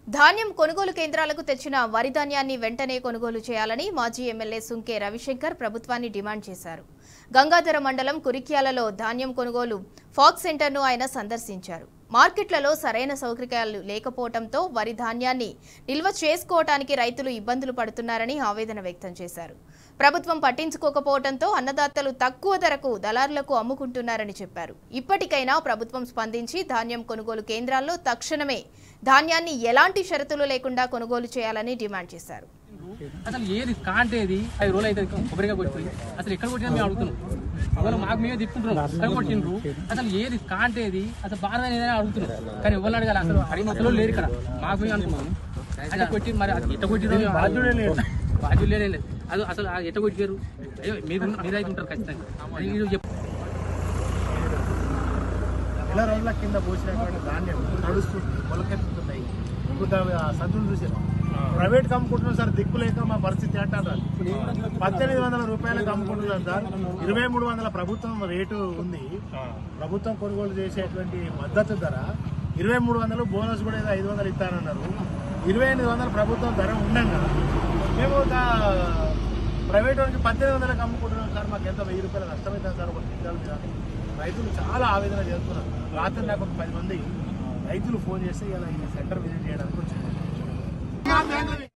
ధాన్యం కొనుగోలు కేంద్రాలకు తెచ్చిన వరి ధాన్యాన్ని వెంటనే కొనుగోలు చేయాలని మాజీ ఎమ్మెల్యే సుంకే రవిశంకర్ ప్రభుత్వాన్ని డిమాండ్ చేశారు. గంగాధర మండలం కురిక్యాలలో ధాన్యం కొనుగోలు ఫాక్స్ సెంటర్ను ఆయన సందర్శించారు. మార్కెట్లలో సరైన సౌకర్యాలు లేకపోవడంతో వరి ధాన్యాన్ని నిల్వ చేసుకోవడానికి రైతులు ఇబ్బందులు పడుతున్నారని ఆవేదన వ్యక్తం చేశారు. ప్రభుత్వం పట్టించుకోకపోవడంతో అన్నదాతలు తక్కువ ధరకు దళారులకు అమ్ముకుంటున్నారని చెప్పారు. ఇప్పటికైనా ప్రభుత్వం స్పందించి ధాన్యం కొనుగోలు కేంద్రాల్లో తక్షణమే ధాన్యాన్ని ఎలాంటి షరతులు లేకుండా కొనుగోలు చేయాలని డిమాండ్ చేశారు. అసలు ఏది కాంటేది 5 రోజులు అయితే కొబ్బరిగా కొట్టిపోయి అసలు ఎక్కడ కొట్టినా మేము అడుగుతున్నాం. ఇవాళ మాకు మేమే తిప్పుకుంటున్నాం, ఎక్కడ కొట్టిండ్రు అసలు ఏది కాంటేది అసలు బాగా ఏదైనా అడుగుతున్నాం. కానీ ఎవరు అడగాలి, అసలు అడిగిన లేరు ఇక్కడ. మాకు మేము అనుకున్నాం అంటే కొట్టి మరి అది ఎట్ట కొట్టిన బాధ్యులు లేదు. అది అసలు ఎట్ట కొట్టారు, అయ్యో మీరైతే ఉంటారు ఖచ్చితంగా. నెల రోజుల కింద పోసినటువంటి ధాన్యం నడుస్తుంది, మొలకెత్తుతున్నాయి. ఇప్పుడు సంచులు చూసారు, ప్రైవేట్కి అమ్ముకుంటున్నాం సార్, దిక్కు లేక మా పరిస్థితి అంటారు. 1800 రూపాయలకు అమ్ముకుంటున్నాం సార్. 2300 ప్రభుత్వం రేటు ఉంది. ప్రభుత్వం కొనుగోలు చేసేటువంటి మద్దతు ధర 2300, బోనస్ కూడా ఏదో 500 ఇస్తానన్నారు. 2800 ప్రభుత్వం ధర ఉండగా మేము ప్రైవేట్ వారికి 1800కి అమ్ముకుంటున్నాం సార్. మాకు ఎంత 1000 రూపాయలు నష్టమవుతుంది సార్ ఒక క్వింటాల్ మీద. రైతులు చాలా ఆవేదన చేస్తున్నారు. రాత్రి నాకు ఒక 10 మంది రైతులు ఫోన్ చేస్తే ఇలా ఈ సెంటర్ విజిట్ చేయడానికి వచ్చింది.